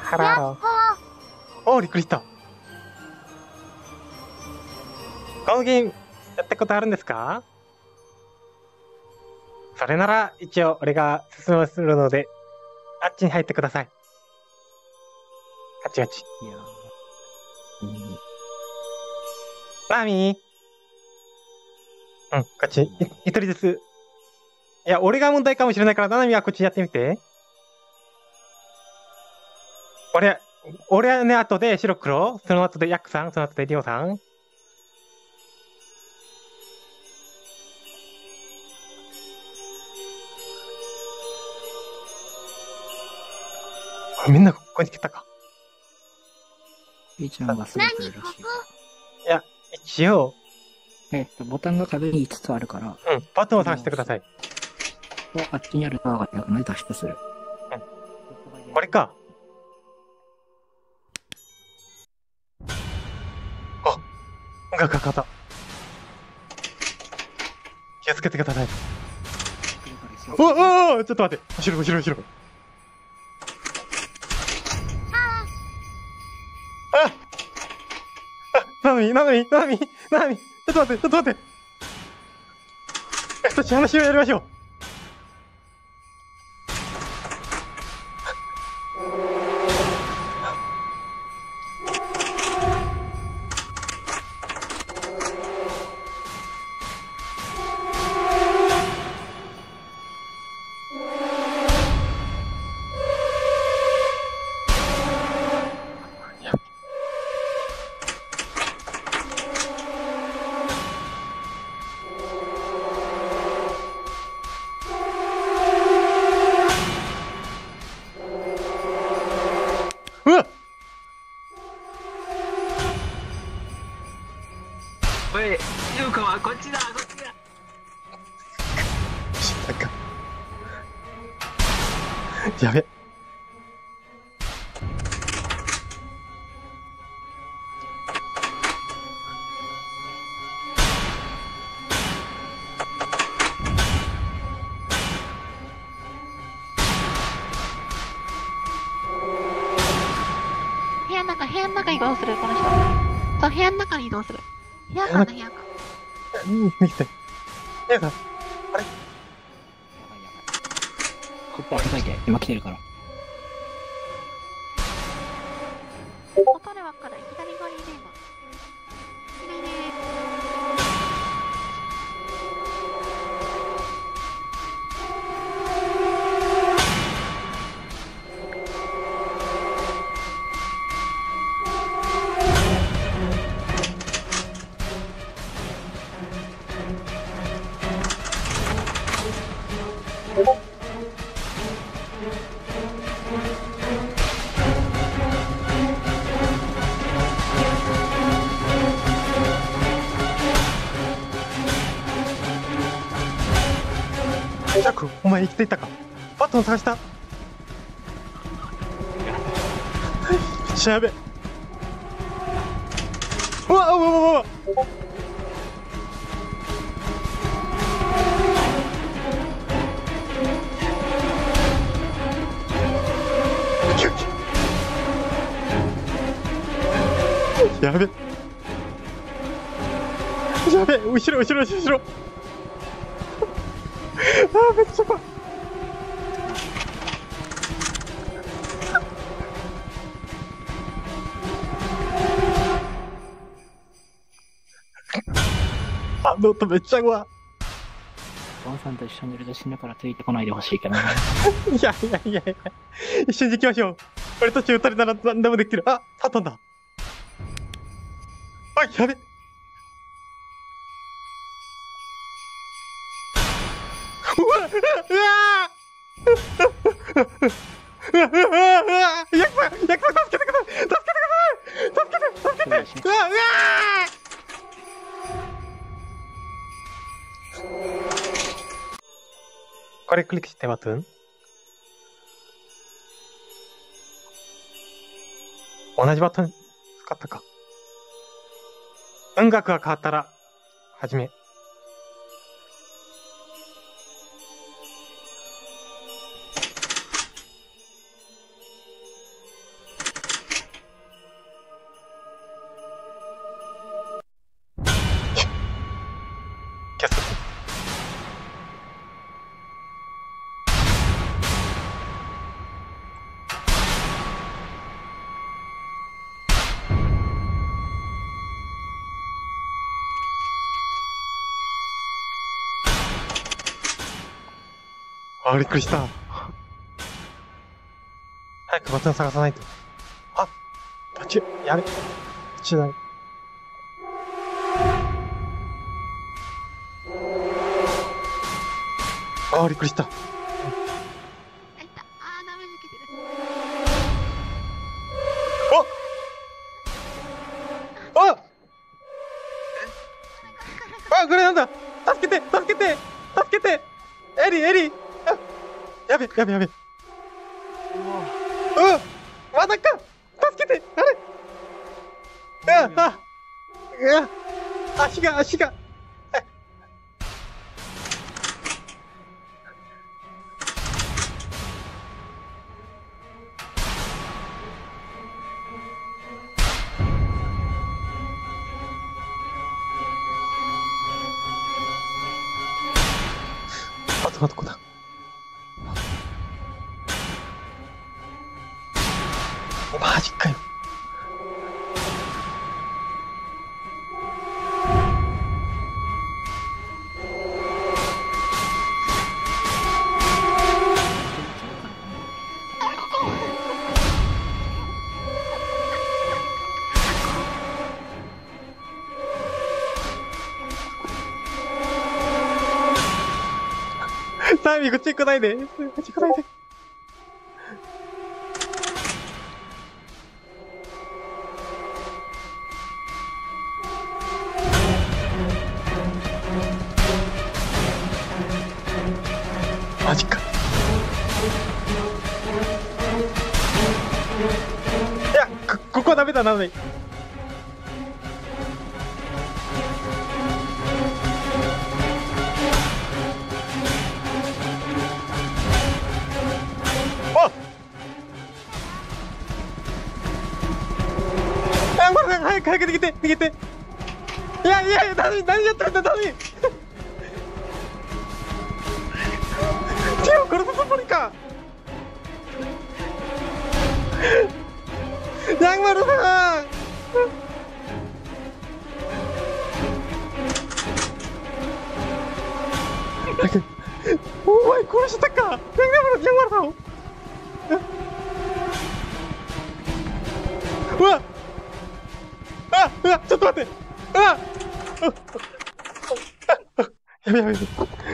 ハローハロー。おー、びっくりした。このゲーム、やったことあるんですか？それなら、一応、俺が進めするので、あっちに入ってください。あっちあっち。 いやナミこっち。一人です。いや、俺が問題かもしれないから、ナミはこっちやってみて。俺、俺はね、後で白黒、その後でヤックさん、その後でリオさん。みんなここに来たか。 ピーちゃんがすぐ来るらしい。 いや、一応、 ボタンが壁に5つあるから、 バトンを探してください。 あっちにあるタワーがなくなり脱出する。 これか。あ、音楽がかかった。気をつけてください。おお、ちょっと待って。後ろ、後ろ、後ろ。なのに、なのに、なのに、なのに、ちょっと待って、ちょっと待って。そっち話をやりましょう。うわっおい、ゆうかはこっちだ、こっちだ。 なんかやべ。 部屋の中移動する、この人。そう、部屋の中に移動する。部屋かな、部屋か。 見て。やだ。あれこっち開いて、今来てるから。 音でわかる。左側にいる今。左ね。 ジャック、お前生きていたか。バトン探した。やべ。うわうわうわうわ。やべ。やべ、後ろ後ろ後ろ。あー、めっちゃ怖い。あの音めっちゃ怖い。 ワンさんと一緒にいると死ぬからついてこないでほしいけどね。 いやいやいやいや、一緒に行きましょう。俺たち二人なら何でもできる。あ、サトンだ。おい、やべ。うわうわうわヤクさん、ヤクさん、助けてください。助けてください。助けて、助けて。うわうわこれクリックしてバトン。同じバトン使ったか。音楽が変わったら、始め。 あ、びっくりした。早くバトン探さないと。あ、バチュ、やべ。バチュだ。あ、びっくりした。 あ、いた。あー、ダメージ受けてる。 おああ、これなんだ。助けて助けて助けてエリー、エリー。あ、やべ、やべ、やべ。うん、まだか。助けて、あれ。足が、足が。あとはどこだ。マジかよ。サーミー、こっち来ないで。こっち来ないで。マジか。いや、ここはダメだ、なのに。あ、これ早く早く逃げて逃げて。いやいやいや、何やってんだ、何。手を殺すつもりか。ヤンマルさん。お前殺したか。ヤンマルさんを。うわっ、あ、うわ、ちょっと待って。うわっ、やべやべやべ。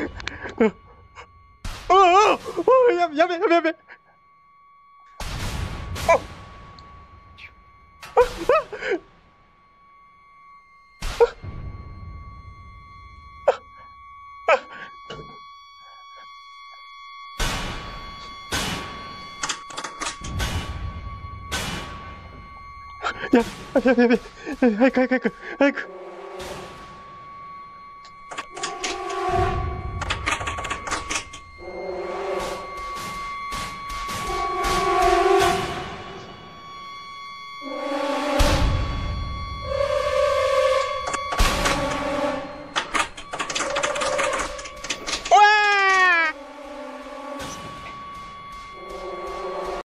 やべやべやべやべ。やべやべやべ。早く早く早く早く。